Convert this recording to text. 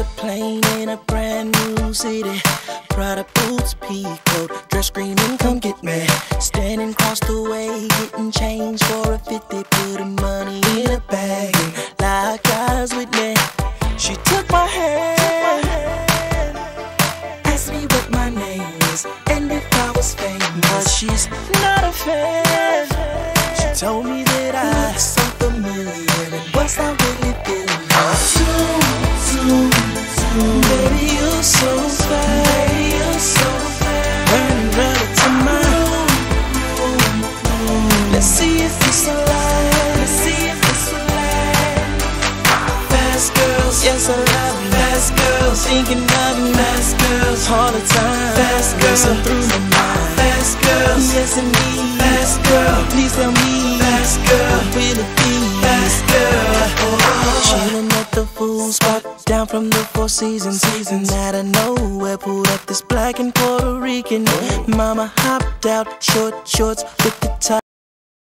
plane in a brand new city. Prada boots, peacoat, dress screaming, come get me. Standing across the way, getting change for a 50. Putting money in a bag, like guys with me. She took my hand, asked me what my name is and if I was famous. She's not a fan. She told me that I look so familiar and was I really feeling her? Zoom, baby, you're so fine. Baby, you're so fine. Run to my room. Let's see if it's alive. Let's see if it's alive. Fast girls, yes I love you. Fast girls, thinking of you. Fast girls, all the time. Fast girls, I'm through my mind. Fast girls, yes indeed. Fast girl, please tell me. Fast girl, will it be? Fast girl, chillin' at the food spot, down from the Four Seasons. Out of nowhere, pulled up this black and Puerto Rican. Mama hopped out, short shorts with the top